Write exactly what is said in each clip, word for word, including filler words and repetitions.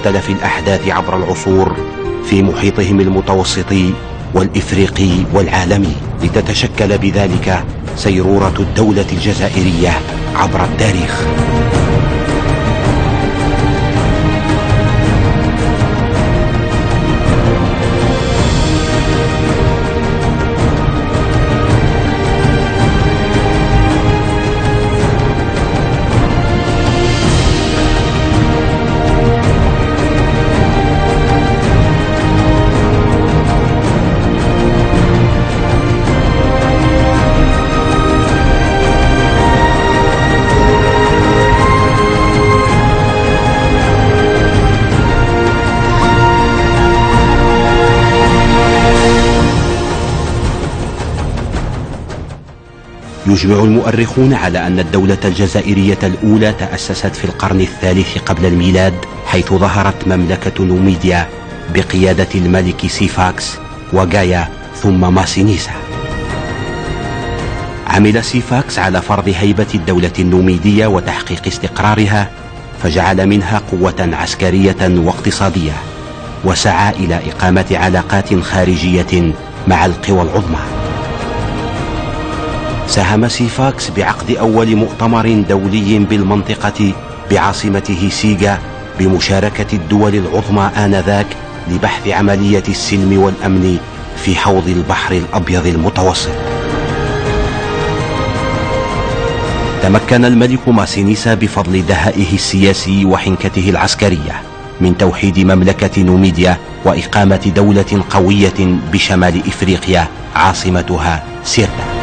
مختلف الأحداث عبر العصور في محيطهم المتوسطي والإفريقي والعالمي، لتتشكل بذلك سيرورة الدولة الجزائرية عبر التاريخ. يجمع المؤرخون على أن الدولة الجزائرية الأولى تأسست في القرن الثالث قبل الميلاد، حيث ظهرت مملكة نوميديا بقيادة الملك سيفاكس وغايا ثم ماسينيسا. عمل سيفاكس على فرض هيبة الدولة النوميدية وتحقيق استقرارها، فجعل منها قوة عسكرية واقتصادية، وسعى إلى إقامة علاقات خارجية مع القوى العظمى. ساهم سيفاكس بعقد أول مؤتمر دولي بالمنطقة بعاصمته سيغا بمشاركة الدول العظمى آنذاك لبحث عملية السلم والأمن في حوض البحر الأبيض المتوسط. تمكن الملك ماسينيسا بفضل دهائه السياسي وحنكته العسكرية من توحيد مملكة نوميديا وإقامة دولة قوية بشمال إفريقيا عاصمتها سيرتا.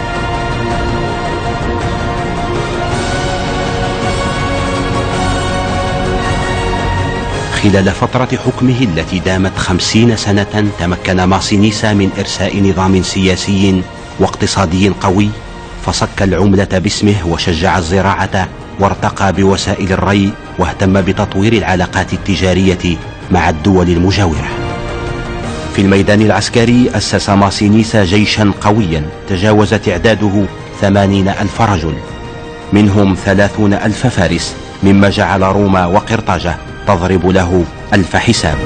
خلال فترة حكمه التي دامت خمسين سنة، تمكن ماسينيسا من إرساء نظام سياسي واقتصادي قوي، فصك العملة باسمه وشجع الزراعة وارتقى بوسائل الري، واهتم بتطوير العلاقات التجارية مع الدول المجاورة. في الميدان العسكري أسس ماسينيسا جيشا قويا تجاوز تعداده ثمانين ألف رجل، منهم ثلاثون ألف فارس، مما جعل روما وقرطاجة تضرب له ألف حساب.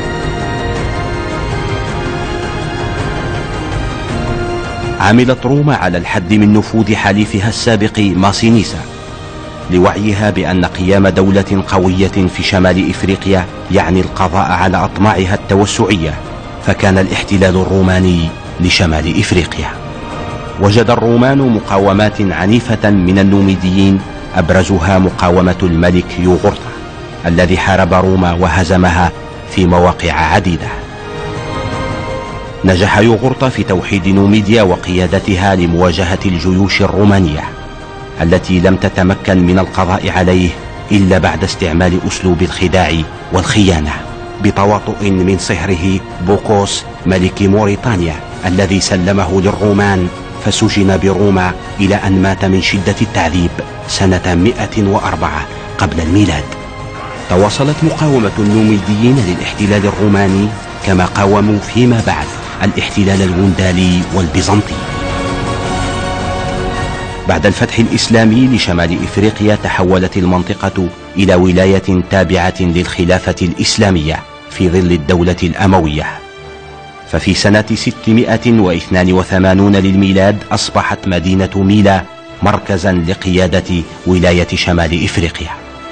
عملت روما على الحد من نفوذ حليفها السابق ماسينيسا، لوعيها بأن قيام دولة قوية في شمال إفريقيا يعني القضاء على أطماعها التوسعية، فكان الاحتلال الروماني لشمال إفريقيا. وجد الرومان مقاومات عنيفة من النوميديين، أبرزها مقاومة الملك يوغورتا الذي حارب روما وهزمها في مواقع عديدة. نجح يوغورتا في توحيد نوميديا وقيادتها لمواجهة الجيوش الرومانية التي لم تتمكن من القضاء عليه إلا بعد استعمال أسلوب الخداع والخيانة، بتواطؤ من صهره بوكوس ملك موريتانيا الذي سلمه للرومان، فسجن بروما إلى أن مات من شدة التعذيب سنة مئة وأربعة قبل الميلاد. تواصلت مقاومة النوميديين للاحتلال الروماني، كما قاوموا فيما بعد الاحتلال الوندالي والبيزنطي. بعد الفتح الإسلامي لشمال إفريقيا تحولت المنطقة إلى ولاية تابعة للخلافة الإسلامية في ظل الدولة الأموية، ففي سنة ستمائة واثنين وثمانين للميلاد أصبحت مدينة ميلا مركزا لقيادة ولاية شمال إفريقيا.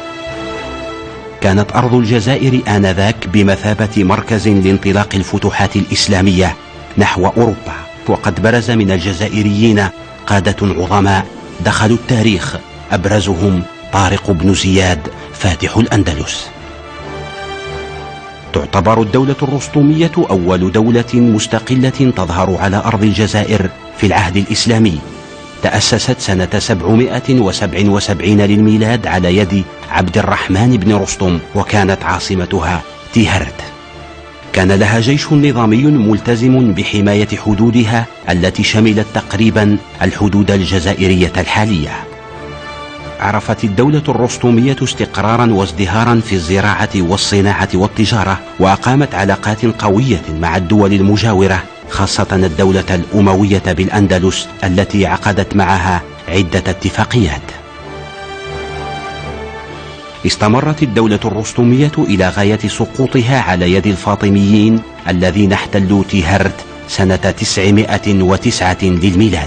كانت أرض الجزائر آنذاك بمثابة مركز لانطلاق الفتوحات الإسلامية نحو أوروبا، وقد برز من الجزائريين قادة عظماء دخلوا التاريخ، أبرزهم طارق بن زياد فاتح الأندلس. تعتبر الدولة الرسطومية أول دولة مستقلة تظهر على أرض الجزائر في العهد الإسلامي. تأسست سنة سبعمائة وسبعة وسبعين للميلاد على يد عبد الرحمن بن رستم، وكانت عاصمتها تيهرت. كان لها جيش نظامي ملتزم بحماية حدودها التي شملت تقريبا الحدود الجزائرية الحالية. عرفت الدولة الرسطومية استقرارا وازدهارا في الزراعة والصناعة والتجارة، وأقامت علاقات قوية مع الدول المجاورة، خاصة الدولة الأموية بالأندلس التي عقدت معها عدة اتفاقيات. استمرت الدولة الرستمية إلى غاية سقوطها على يد الفاطميين الذين احتلوا تيهرت سنة تسعمائة وتسعة للميلاد.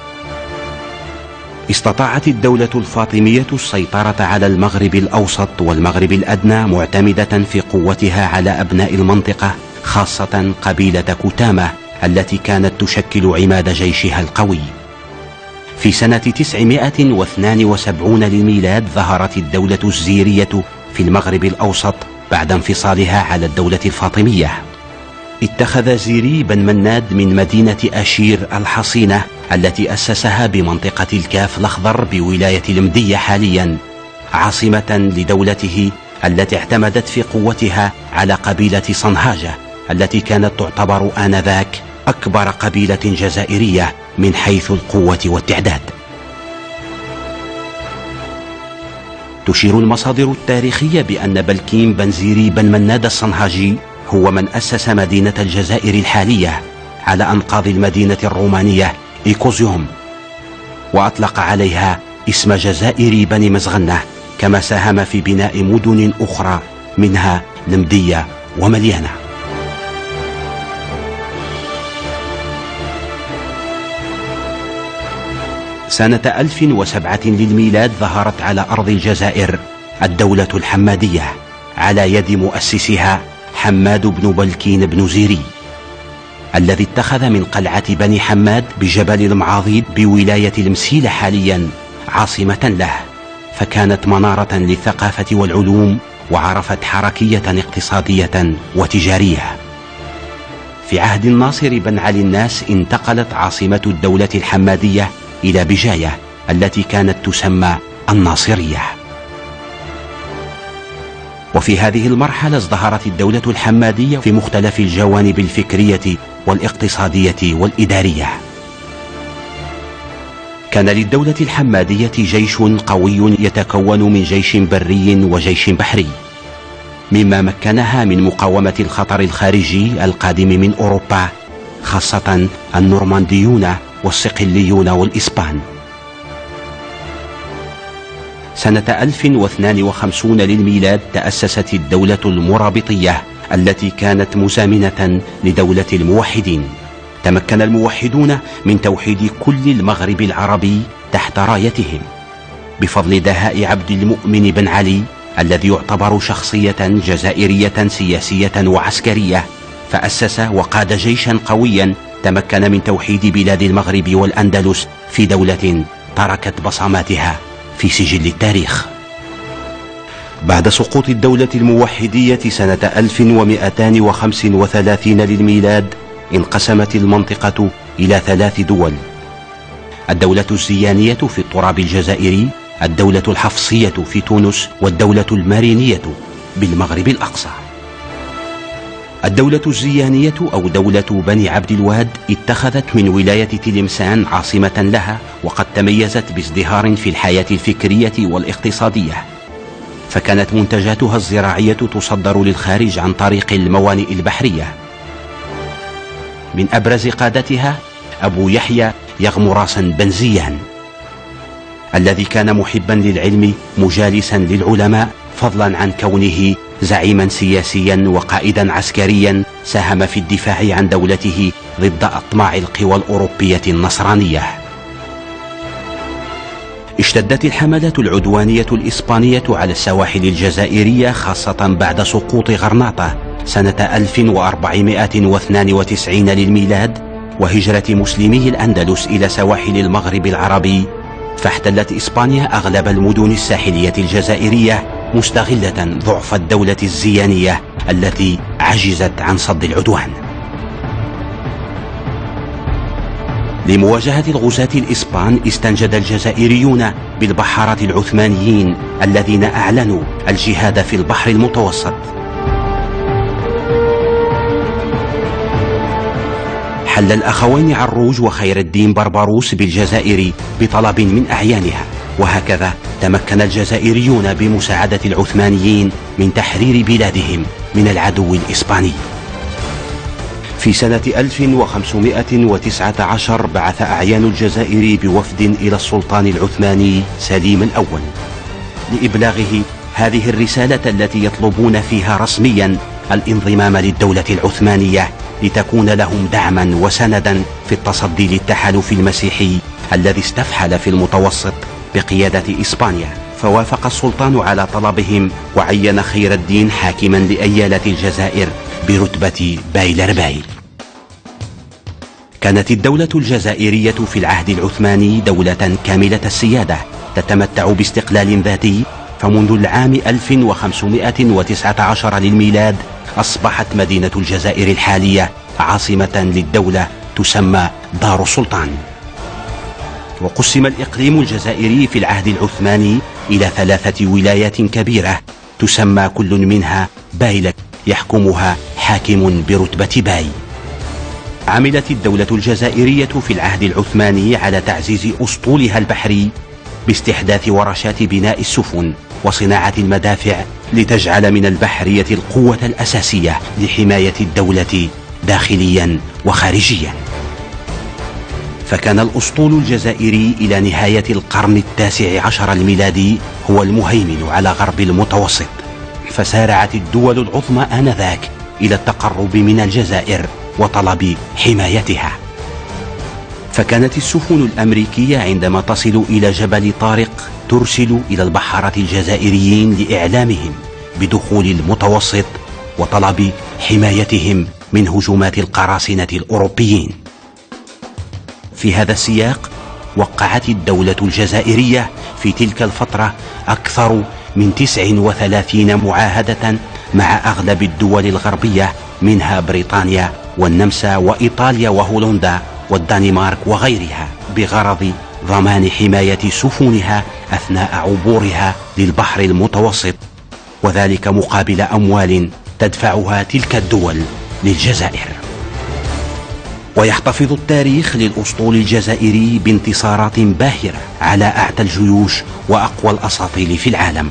استطاعت الدولة الفاطمية السيطرة على المغرب الأوسط والمغرب الأدنى معتمدة في قوتها على أبناء المنطقة، خاصة قبيلة كتامة التي كانت تشكل عماد جيشها القوي. في سنة تسعمائة واثنين وسبعين للميلاد ظهرت الدولة الزيرية في المغرب الأوسط بعد انفصالها على الدولة الفاطمية. اتخذ زيري بن مناد من مدينة أشير الحصينة التي أسسها بمنطقة الكاف الأخضر بولاية المدية حاليا عاصمة لدولته التي اعتمدت في قوتها على قبيلة صنهاجة التي كانت تعتبر آنذاك أكبر قبيلة جزائرية من حيث القوة والتعداد. تشير المصادر التاريخية بأن بلكيم بن زيري بن مناد الصنهاجي هو من أسس مدينة الجزائر الحالية على أنقاض المدينة الرومانية إيكوزيوم، وأطلق عليها اسم جزائر بني مزغنة، كما ساهم في بناء مدن أخرى منها المدية ومليانة. سنة ألف وسبعة للميلاد ظهرت على أرض الجزائر الدولة الحمادية على يد مؤسسها حماد بن بلكين بن زيري، الذي اتخذ من قلعة بني حماد بجبل المعاضيد بولاية المسيلة حاليا عاصمة له، فكانت منارة للثقافة والعلوم، وعرفت حركية اقتصادية وتجارية. في عهد الناصر بن علي الناس انتقلت عاصمة الدولة الحمادية إلى بجاية التي كانت تسمى الناصرية. وفي هذه المرحلة ازدهرت الدولة الحمادية في مختلف الجوانب الفكرية والاقتصادية والإدارية. كان للدولة الحمادية جيش قوي يتكون من جيش بري وجيش بحري، مما مكنها من مقاومة الخطر الخارجي القادم من أوروبا، خاصة النورمانديون والصقليون والإسبان. سنة ألف واثنين وخمسين للميلاد تأسست الدولة المرابطية التي كانت مزامنة لدولة الموحدين. تمكن الموحدون من توحيد كل المغرب العربي تحت رايتهم بفضل دهاء عبد المؤمن بن علي الذي يعتبر شخصية جزائرية سياسية وعسكرية، فأسس وقاد جيشا قويا تمكن من توحيد بلاد المغرب والأندلس في دولة تركت بصماتها في سجل التاريخ. بعد سقوط الدولة الموحدية سنة ألف ومئتين وخمسة وثلاثين للميلاد انقسمت المنطقة إلى ثلاث دول: الدولة الزيانية في التراب الجزائري، الدولة الحفصية في تونس، والدولة المارينية بالمغرب الأقصى. الدولة الزيانية أو دولة بني عبد الواد اتخذت من ولاية تلمسان عاصمة لها، وقد تميزت بازدهار في الحياة الفكرية والاقتصادية، فكانت منتجاتها الزراعية تصدر للخارج عن طريق الموانئ البحرية. من أبرز قادتها أبو يحيى يغمراس بن زيان، الذي كان محبا للعلم مجالسا للعلماء، فضلا عن كونه زعيما سياسيا وقائدا عسكريا ساهم في الدفاع عن دولته ضد أطماع القوى الأوروبية النصرانية. اشتدت الحملات العدوانية الإسبانية على السواحل الجزائرية، خاصة بعد سقوط غرناطة سنة ألف وأربعمائة واثنين وتسعين للميلاد وهجرة مسلمي الأندلس إلى سواحل المغرب العربي، فاحتلت إسبانيا أغلب المدن الساحلية الجزائرية مستغلة ضعف الدولة الزيانية التي عجزت عن صد العدوان. لمواجهة الغزاة الإسبان استنجد الجزائريون بالبحارة العثمانيين الذين أعلنوا الجهاد في البحر المتوسط. حل الأخوين عروج وخير الدين بربروس بالجزائر بطلب من أعيانها، وهكذا تمكن الجزائريون بمساعدة العثمانيين من تحرير بلادهم من العدو الإسباني. في سنة ألف وخمسمائة وتسعة عشر بعث أعيان الجزائر بوفد إلى السلطان العثماني سليم الأول لإبلاغه هذه الرسالة التي يطلبون فيها رسميا الانضمام للدولة العثمانية لتكون لهم دعما وسندا في التصدي للتحالف المسيحي الذي استفحل في المتوسط بقيادة إسبانيا. فوافق السلطان على طلبهم وعين خير الدين حاكما لأيالة الجزائر برتبة بايلرباي. كانت الدولة الجزائرية في العهد العثماني دولة كاملة السيادة تتمتع باستقلال ذاتي، فمنذ العام ألف وخمسمائة وتسعة عشر للميلاد أصبحت مدينة الجزائر الحالية عاصمة للدولة تسمى دار السلطان. وقسم الإقليم الجزائري في العهد العثماني إلى ثلاثة ولايات كبيرة تسمى كل منها بايلك، يحكمها حاكم برتبة باي. عملت الدولة الجزائرية في العهد العثماني على تعزيز أسطولها البحري باستحداث ورشات بناء السفن وصناعة المدافع لتجعل من البحرية القوة الأساسية لحماية الدولة داخليا وخارجيا. فكان الأسطول الجزائري إلى نهاية القرن التاسع عشر الميلادي هو المهيمن على غرب المتوسط، فسارعت الدول العظمى آنذاك إلى التقرب من الجزائر وطلب حمايتها. فكانت السفن الأمريكية عندما تصل إلى جبل طارق ترسل إلى البحارة الجزائريين لإعلامهم بدخول المتوسط وطلب حمايتهم من هجومات القراصنة الأوروبيين. في هذا السياق وقعت الدولة الجزائرية في تلك الفترة أكثر من تسع وثلاثين معاهدة مع أغلب الدول الغربية، منها بريطانيا والنمسا وإيطاليا وهولندا والدنمارك وغيرها، بغرض ضمان حماية سفنها أثناء عبورها للبحر المتوسط، وذلك مقابل أموال تدفعها تلك الدول للجزائر. ويحتفظ التاريخ للأسطول الجزائري بانتصارات باهرة على أعتى الجيوش وأقوى الأساطيل في العالم.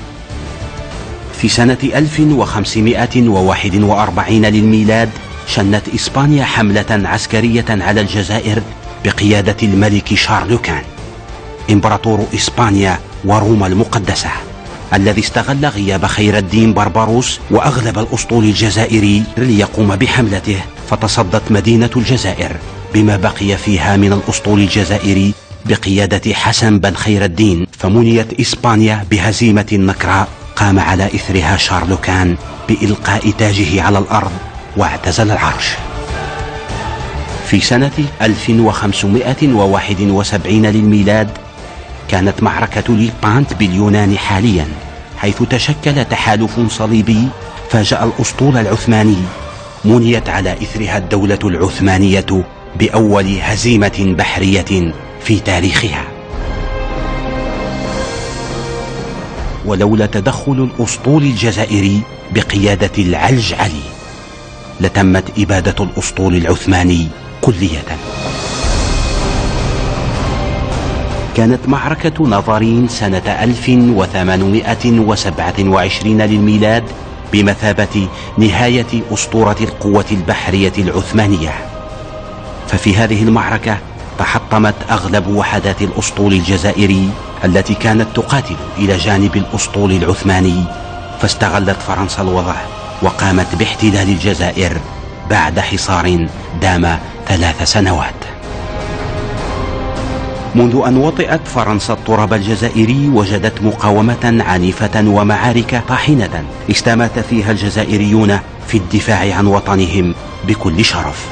في سنة ألف وخمسمائة وواحد وأربعين للميلاد شنت إسبانيا حملة عسكرية على الجزائر بقيادة الملك شارلوكان إمبراطور إسبانيا وروما المقدسة، الذي استغل غياب خير الدين بربروس وأغلب الأسطول الجزائري ليقوم بحملته، فتصدت مدينة الجزائر بما بقي فيها من الأسطول الجزائري بقيادة حسن بن خير الدين، فمنيت إسبانيا بهزيمة نكراء قام على إثرها شارلوكان بإلقاء تاجه على الأرض واعتزل العرش. في سنة ألف وخمسمائة وواحد وسبعين للميلاد كانت معركة ليبانت باليونان حاليا، حيث تشكل تحالف صليبي فاجأ الأسطول العثماني، منيت على إثرها الدولة العثمانية بأول هزيمة بحرية في تاريخها. ولولا تدخل الأسطول الجزائري بقيادة العلج علي لتمت إبادة الأسطول العثماني كلية. كانت معركة نظرين سنة ألف وثمانمائة وسبعة وعشرين للميلاد بمثابة نهاية أسطورة القوة البحرية العثمانية، ففي هذه المعركة تحطمت أغلب وحدات الأسطول الجزائري التي كانت تقاتل إلى جانب الأسطول العثماني، فاستغلت فرنسا الوضع وقامت باحتلال الجزائر بعد حصار دام ثلاث سنوات. منذ أن وطئت فرنسا التراب الجزائري وجدت مقاومة عنيفة ومعارك طاحنة استمات فيها الجزائريون في الدفاع عن وطنهم بكل شرف.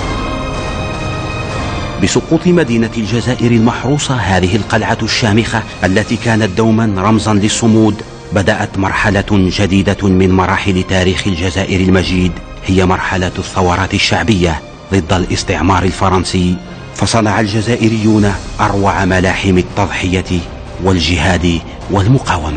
بسقوط مدينة الجزائر المحروسة، هذه القلعة الشامخة التي كانت دوما رمزا للصمود، بدأت مرحلة جديدة من مراحل تاريخ الجزائر المجيد، هي مرحلة الثورات الشعبية ضد الاستعمار الفرنسي. فصنع الجزائريون أروع ملاحم التضحية والجهاد والمقاومة.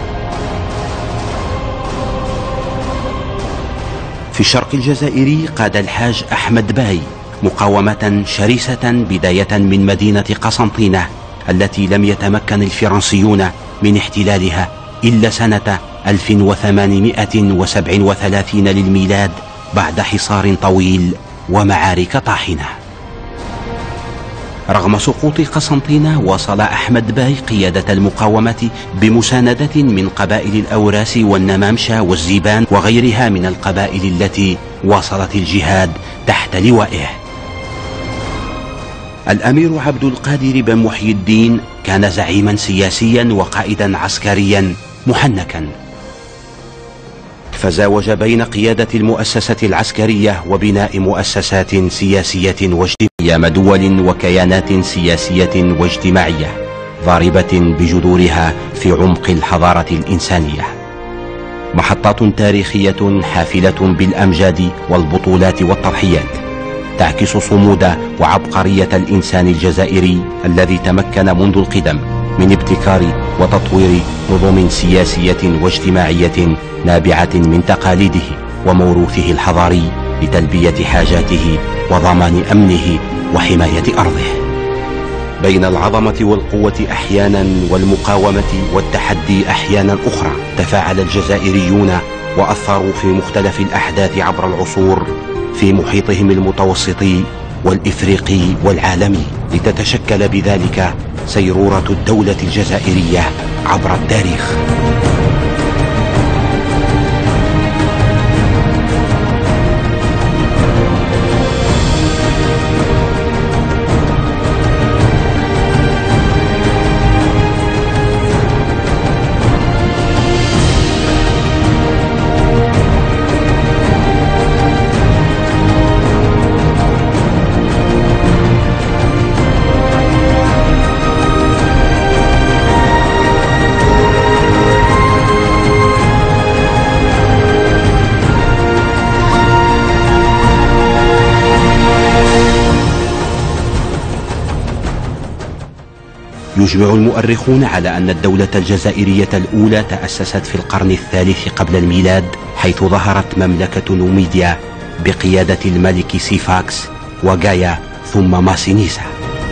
في الشرق الجزائري قاد الحاج أحمد باي مقاومة شرسة بداية من مدينة قسنطينة التي لم يتمكن الفرنسيون من احتلالها إلا سنة ألف وثمانمائة وسبعة وثلاثين للميلاد بعد حصار طويل ومعارك طاحنة. رغم سقوط قسنطينة واصل أحمد باي قيادة المقاومة بمساندة من قبائل الأوراس والنمامشة والزيبان وغيرها من القبائل التي واصلت الجهاد تحت لوائه. الأمير عبد القادر بن محي الدين كان زعيما سياسيا وقائدا عسكريا محنكا، فزاوج بين قيادة المؤسسة العسكرية وبناء مؤسسات سياسية واجتماعية مدول وكيانات سياسية واجتماعية ضاربة بجذورها في عمق الحضارة الإنسانية. محطات تاريخية حافلة بالأمجاد والبطولات والتضحيات تعكس صمود وعبقرية الإنسان الجزائري الذي تمكن منذ القدم من ابتكار وتطوير نظم سياسية واجتماعية نابعة من تقاليده وموروثه الحضاري لتلبية حاجاته وضمان أمنه وحماية أرضه. بين العظمة والقوة أحيانا والمقاومة والتحدي أحيانا أخرى تفاعل الجزائريون وأثروا في مختلف الأحداث عبر العصور في محيطهم المتوسطي والإفريقي والعالمي، لتتشكل بذلك سيرورة الدولة الجزائرية عبر التاريخ. يجمع المؤرخون على أن الدولة الجزائرية الأولى تأسست في القرن الثالث قبل الميلاد، حيث ظهرت مملكة نوميديا بقيادة الملك سيفاكس وغايا ثم ماسينيسا.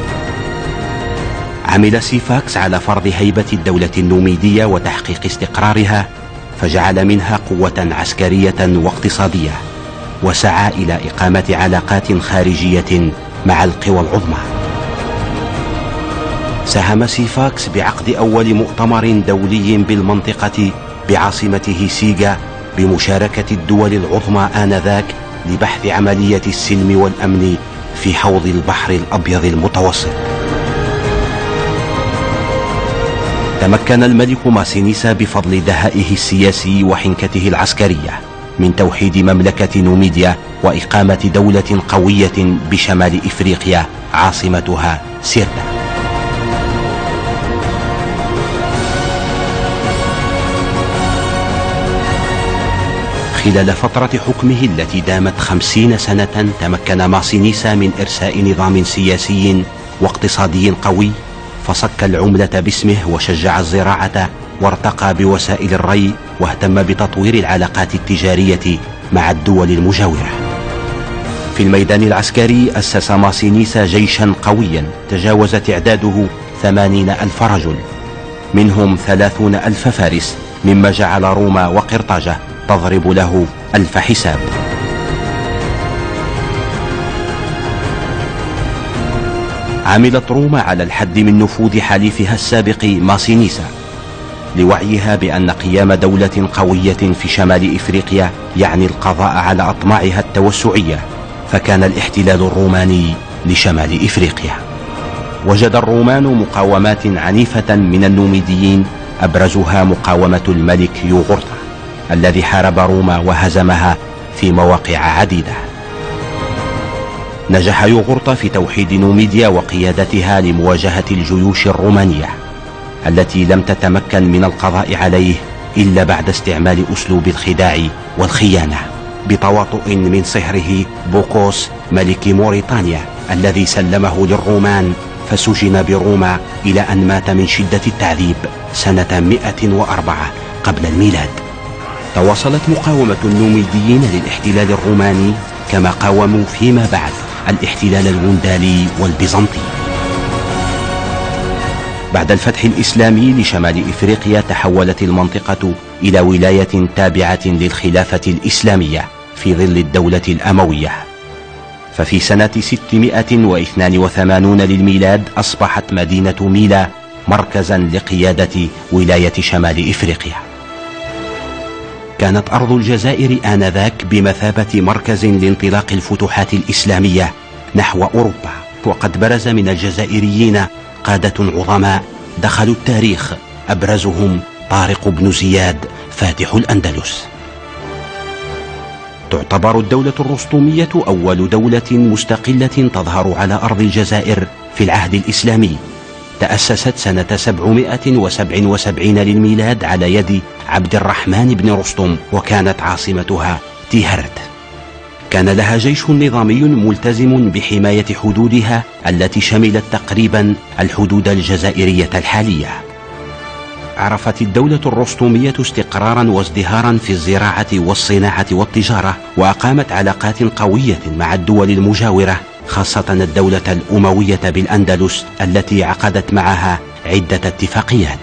عمل سيفاكس على فرض هيبة الدولة النوميدية وتحقيق استقرارها، فجعل منها قوة عسكرية واقتصادية، وسعى إلى إقامة علاقات خارجية مع القوى العظمى. ساهم سيفاكس بعقد أول مؤتمر دولي بالمنطقة بعاصمته سيغا بمشاركة الدول العظمى آنذاك لبحث عملية السلم والأمن في حوض البحر الأبيض المتوسط. تمكن الملك ماسينيسا بفضل دهائه السياسي وحنكته العسكرية من توحيد مملكة نوميديا وإقامة دولة قوية بشمال إفريقيا عاصمتها سيرتا. خلال فترة حكمه التي دامت خمسين سنة تمكن ماسينيسا من إرساء نظام سياسي واقتصادي قوي، فصك العملة باسمه وشجع الزراعة وارتقى بوسائل الري واهتم بتطوير العلاقات التجارية مع الدول المجاورة. في الميدان العسكري أسس ماسينيسا جيشا قويا تجاوز تعداده ثمانين ألف رجل، منهم ثلاثون ألف فارس، مما جعل روما وقرطاجة تضرب له ألف حساب. عملت روما على الحد من نفوذ حليفها السابق ماسينيسا، لوعيها بأن قيام دولة قوية في شمال إفريقيا يعني القضاء على أطماعها التوسعية، فكان الاحتلال الروماني لشمال إفريقيا. وجد الرومان مقاومات عنيفة من النوميديين، أبرزها مقاومة الملك يوغورتا الذي حارب روما وهزمها في مواقع عديدة. نجح يوغورتا في توحيد نوميديا وقيادتها لمواجهة الجيوش الرومانية التي لم تتمكن من القضاء عليه إلا بعد استعمال أسلوب الخداع والخيانة، بتواطؤ من صهره بوكوس ملك موريتانيا الذي سلمه للرومان، فسجن بروما إلى أن مات من شدة التعذيب سنة مئة وأربعة قبل الميلاد. تواصلت مقاومة النوميديين للاحتلال الروماني، كما قاوموا فيما بعد الاحتلال الغندالي والبيزنطي. بعد الفتح الإسلامي لشمال إفريقيا تحولت المنطقة إلى ولاية تابعة للخلافة الإسلامية في ظل الدولة الأموية، ففي سنة ستمائة واثنين وثمانين للميلاد أصبحت مدينة ميلا مركزا لقيادة ولاية شمال إفريقيا. كانت أرض الجزائر آنذاك بمثابة مركز لانطلاق الفتوحات الإسلامية نحو أوروبا، وقد برز من الجزائريين قادة عظماء دخلوا التاريخ، أبرزهم طارق بن زياد فاتح الأندلس. تعتبر الدولة الرستمية أول دولة مستقلة تظهر على أرض الجزائر في العهد الإسلامي. تأسست سنة سبعمائة وسبعة وسبعين للميلاد على يد عبد الرحمن بن رستم، وكانت عاصمتها تيهرت. كان لها جيش نظامي ملتزم بحماية حدودها التي شملت تقريبا الحدود الجزائرية الحالية. عرفت الدولة الرستمية استقرارا وازدهارا في الزراعة والصناعة والتجارة، وأقامت علاقات قوية مع الدول المجاورة، خاصة الدولة الأموية بالأندلس التي عقدت معها عدة اتفاقيات.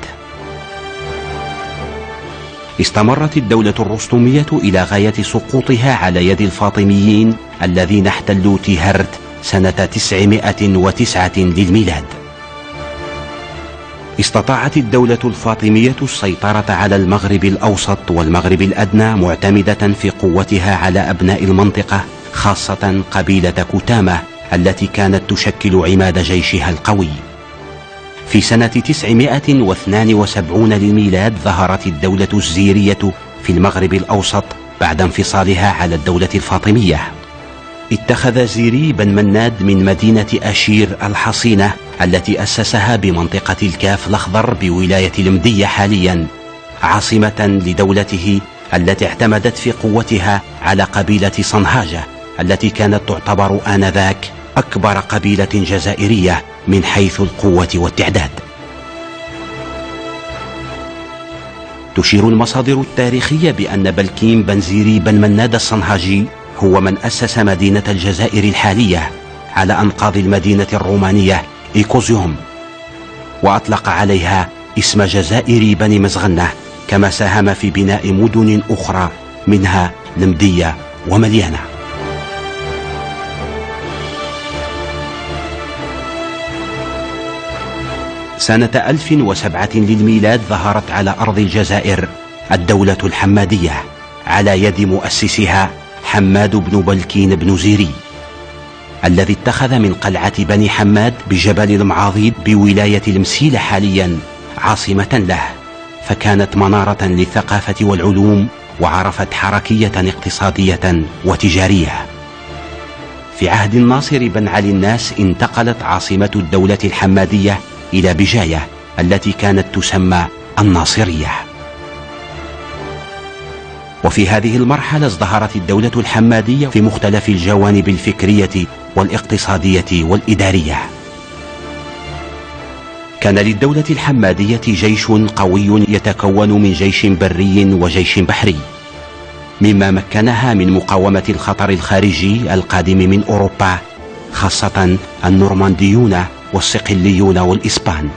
استمرت الدولة الرستمية إلى غاية سقوطها على يد الفاطميين الذين احتلوا تيهرت سنة تسعمائة وتسعة للميلاد. استطاعت الدولة الفاطمية السيطرة على المغرب الأوسط والمغرب الأدنى، معتمدة في قوتها على أبناء المنطقة، خاصة قبيلة كتامة التي كانت تشكل عماد جيشها القوي. في سنة تسعمائة واثنين وسبعين للميلاد ظهرت الدولة الزيرية في المغرب الأوسط بعد انفصالها على الدولة الفاطمية. اتخذ زيري بن مناد من مدينة أشير الحصينة التي أسسها بمنطقة الكاف الأخضر بولاية المدية حاليا عاصمة لدولته، التي اعتمدت في قوتها على قبيلة صنهاجة التي كانت تعتبر آنذاك أكبر قبيلة جزائرية من حيث القوة والتعداد. تشير المصادر التاريخية بأن بلكيم بن زيري بن مناد الصنهاجي هو من أسس مدينة الجزائر الحالية على أنقاض المدينة الرومانية إيكوزيوم، وأطلق عليها اسم جزائر بني مزغنة، كما ساهم في بناء مدن أخرى منها المدية ومليانة. سنة ألف وسبعة للميلاد ظهرت على أرض الجزائر الدولة الحمادية على يد مؤسسها حماد بن بلكين بن زيري، الذي اتخذ من قلعة بني حماد بجبل المعاضيد بولاية المسيلة حاليا عاصمة له، فكانت منارة للثقافة والعلوم، وعرفت حركية اقتصادية وتجارية. في عهد الناصر بن علي الناس انتقلت عاصمة الدولة الحمادية إلى بجاية التي كانت تسمى الناصرية. وفي هذه المرحلة ازدهرت الدولة الحمادية في مختلف الجوانب الفكرية والاقتصادية والإدارية. كان للدولة الحمادية جيش قوي يتكون من جيش بري وجيش بحري، مما مكنها من مقاومة الخطر الخارجي القادم من أوروبا، خاصة النورمانديون والصقليون والإسبان.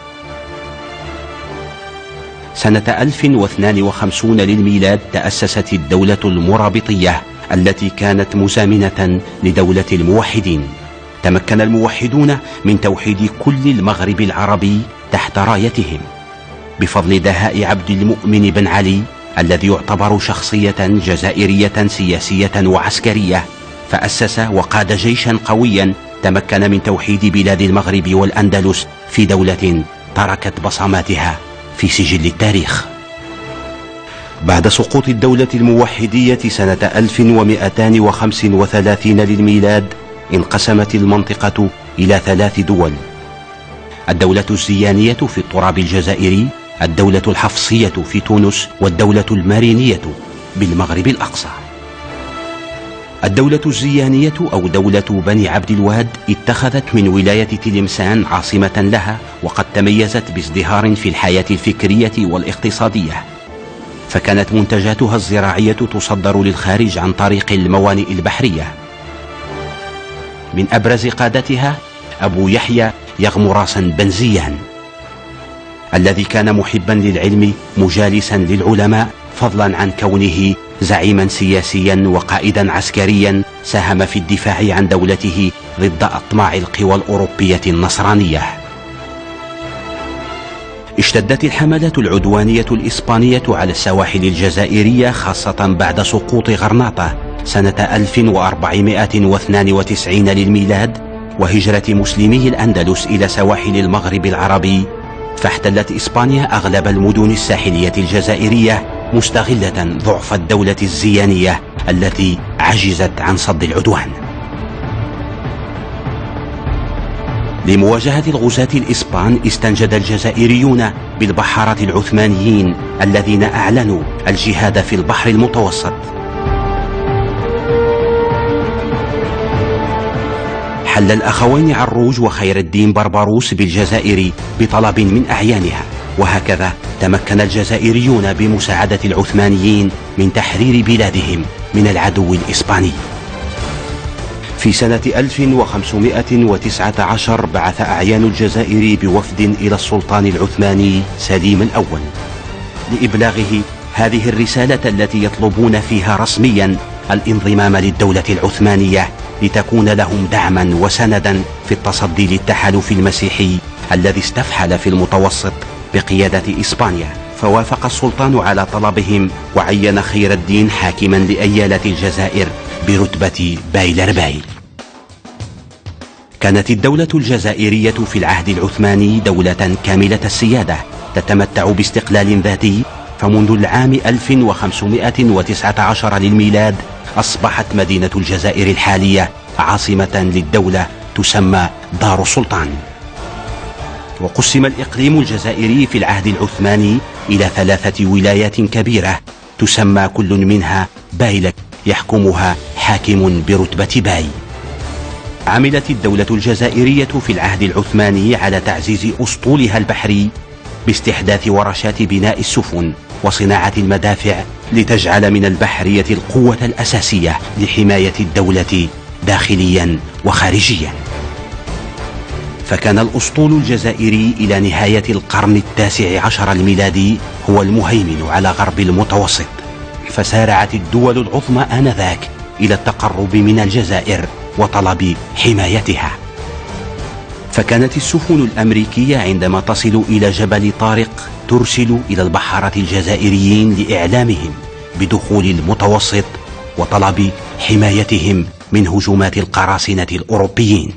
سنة ألف واثنين وخمسين للميلاد تأسست الدولة المرابطية التي كانت مزامنة لدولة الموحدين. تمكن الموحدون من توحيد كل المغرب العربي تحت رايتهم بفضل دهاء عبد المؤمن بن علي الذي يعتبر شخصية جزائرية سياسية وعسكرية، فأسس وقاد جيشا قويا تمكن من توحيد بلاد المغرب والأندلس في دولة تركت بصماتها في سجل التاريخ. بعد سقوط الدولة الموحدية سنة ألف ومئتين وخمسة وثلاثين للميلاد انقسمت المنطقة إلى ثلاث دول: الدولة الزيانية في التراب الجزائري، الدولة الحفصية في تونس، والدولة المارينية بالمغرب الأقصى. الدولة الزيانية أو دولة بني عبد الواد اتخذت من ولاية تلمسان عاصمة لها، وقد تميزت بازدهار في الحياة الفكرية والاقتصادية، فكانت منتجاتها الزراعية تصدر للخارج عن طريق الموانئ البحرية. من أبرز قادتها أبو يحيى يغمراسن بن زيان، الذي كان محبا للعلم مجالسا للعلماء، فضلا عن كونه زعيما سياسيا وقائدا عسكريا ساهم في الدفاع عن دولته ضد أطماع القوى الأوروبية النصرانية. اشتدت الحملة العدوانية الإسبانية على السواحل الجزائرية خاصة بعد سقوط غرناطة سنة ألف وأربعمائة واثنين وتسعين للميلاد وهجرة مسلمي الأندلس إلى سواحل المغرب العربي، فاحتلت إسبانيا أغلب المدن الساحلية الجزائرية مستغلة ضعف الدولة الزيانية التي عجزت عن صد العدوان. لمواجهة الغزاة الإسبان استنجد الجزائريون بالبحارة العثمانيين الذين أعلنوا الجهاد في البحر المتوسط. حل الأخوين عروج وخير الدين بربروس بالجزائر بطلب من أعيانها، وهكذا تمكن الجزائريون بمساعدة العثمانيين من تحرير بلادهم من العدو الإسباني. في سنة ألف وخمسمائة وتسعة عشر بعث أعيان الجزائر بوفد إلى السلطان العثماني سليم الأول لإبلاغه هذه الرسالة التي يطلبون فيها رسميا الانضمام للدولة العثمانية لتكون لهم دعما وسندا في التصدي للتحالف المسيحي الذي استفحل في المتوسط بقيادة إسبانيا. فوافق السلطان على طلبهم وعين خير الدين حاكما لأيالة الجزائر برتبة بايلرباي. كانت الدولة الجزائرية في العهد العثماني دولة كاملة السيادة تتمتع باستقلال ذاتي، فمنذ العام ألف وخمسمائة وتسعة عشر للميلاد أصبحت مدينة الجزائر الحالية عاصمة للدولة تسمى دار السلطان. وقسم الإقليم الجزائري في العهد العثماني إلى ثلاثة ولايات كبيرة تسمى كل منها بايلك يحكمها حاكم برتبة باي. عملت الدولة الجزائرية في العهد العثماني على تعزيز أسطولها البحري باستحداث ورشات بناء السفن وصناعة المدافع لتجعل من البحرية القوة الأساسية لحماية الدولة داخليا وخارجيا. فكان الأسطول الجزائري إلى نهاية القرن التاسع عشر الميلادي هو المهيمن على غرب المتوسط، فسارعت الدول العظمى آنذاك إلى التقرب من الجزائر وطلب حمايتها. فكانت السفن الأمريكية عندما تصل إلى جبل طارق ترسل إلى البحارة الجزائريين لإعلامهم بدخول المتوسط وطلب حمايتهم من هجومات القراصنة الأوروبيين.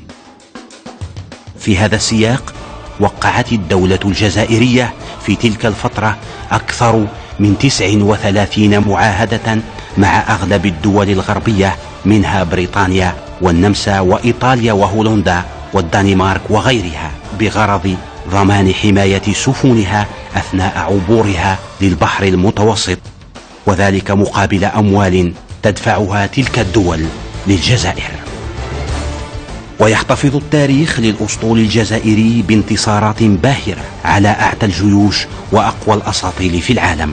في هذا السياق وقعت الدولة الجزائرية في تلك الفترة أكثر من تسع وثلاثين معاهدة مع أغلب الدول الغربية منها بريطانيا والنمسا وإيطاليا وهولندا والدنمارك وغيرها بغرض ضمان حماية سفنها أثناء عبورها للبحر المتوسط، وذلك مقابل أموال تدفعها تلك الدول للجزائر. ويحتفظ التاريخ للأسطول الجزائري بانتصارات باهرة على أعتى الجيوش وأقوى الأساطيل في العالم.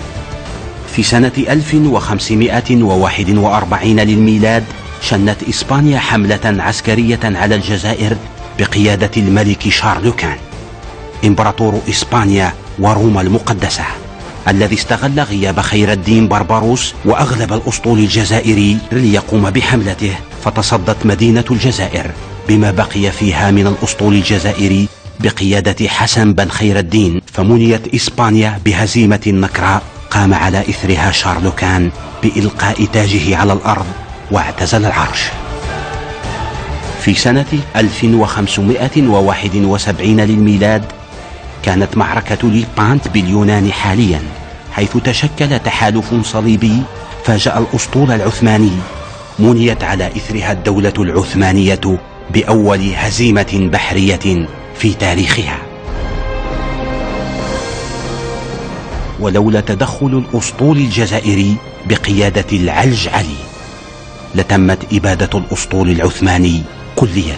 في سنة ألف وخمسمائة وواحد وأربعين للميلاد شنت إسبانيا حملة عسكرية على الجزائر بقيادة الملك شارلوكان إمبراطور إسبانيا وروما المقدسة، الذي استغل غياب خير الدين بربروس وأغلب الأسطول الجزائري ليقوم بحملته، فتصدت مدينة الجزائر بما بقي فيها من الأسطول الجزائري بقيادة حسن بن خير الدين، فمنيت إسبانيا بهزيمة نكراء قام على إثرها شارلوكان بإلقاء تاجه على الأرض واعتزل العرش. في سنة ألف وخمسمائة وواحد وسبعين للميلاد كانت معركة ليبانت باليونان حاليا، حيث تشكل تحالف صليبي فاجأ الأسطول العثماني، منيت على إثرها الدولة العثمانية بأول هزيمة بحرية في تاريخها. ولولا تدخل الأسطول الجزائري بقيادة العلج علي لتمت إبادة الأسطول العثماني كلية.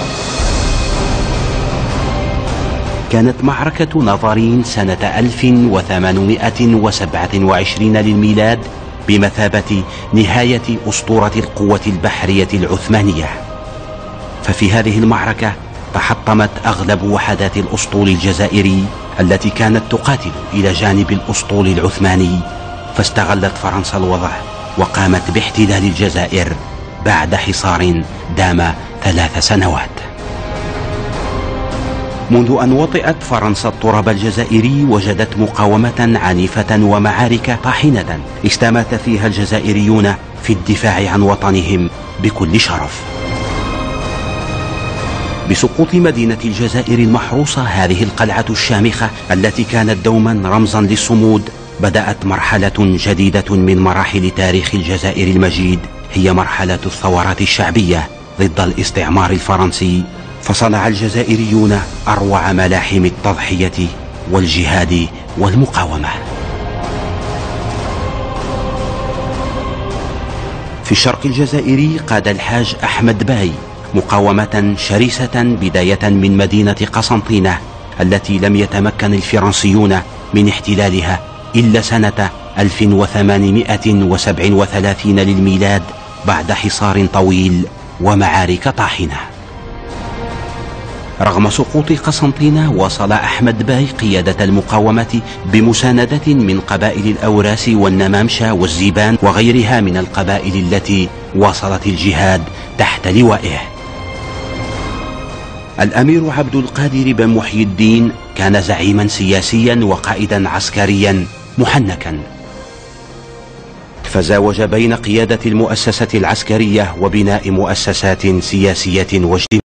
كانت معركة نظرين سنة ألف وثمانمائة وسبعة وعشرين للميلاد بمثابة نهاية أسطورة القوة البحرية العثمانية، ففي هذه المعركة تحطمت أغلب وحدات الأسطول الجزائري التي كانت تقاتل إلى جانب الأسطول العثماني، فاستغلت فرنسا الوضع وقامت باحتلال الجزائر بعد حصار دام ثلاث سنوات. منذ أن وطئت فرنسا التراب الجزائري وجدت مقاومة عنيفة ومعارك طاحنة استمات فيها الجزائريون في الدفاع عن وطنهم بكل شرف. بسقوط مدينة الجزائر المحروسة، هذه القلعة الشامخة التي كانت دوما رمزا للصمود، بدأت مرحلة جديدة من مراحل تاريخ الجزائر المجيد، هي مرحلة الثورات الشعبية ضد الاستعمار الفرنسي. فصنع الجزائريون أروع ملاحم التضحية والجهاد والمقاومة. في الشرق الجزائري قاد الحاج أحمد باي مقاومة شرسة بداية من مدينة قسنطينة التي لم يتمكن الفرنسيون من احتلالها إلا سنة ألف وثمانمائة وسبعة وثلاثين للميلاد بعد حصار طويل ومعارك طاحنة. رغم سقوط قسنطينة، واصل أحمد باي قيادة المقاومة بمساندة من قبائل الأوراس والنمامشة والزيبان وغيرها من القبائل التي واصلت الجهاد تحت لوائه. الأمير عبد القادر بن محي الدين كان زعيما سياسيا وقائدا عسكريا محنكا، فزاوج بين قيادة المؤسسة العسكرية وبناء مؤسسات سياسية واجتماعية.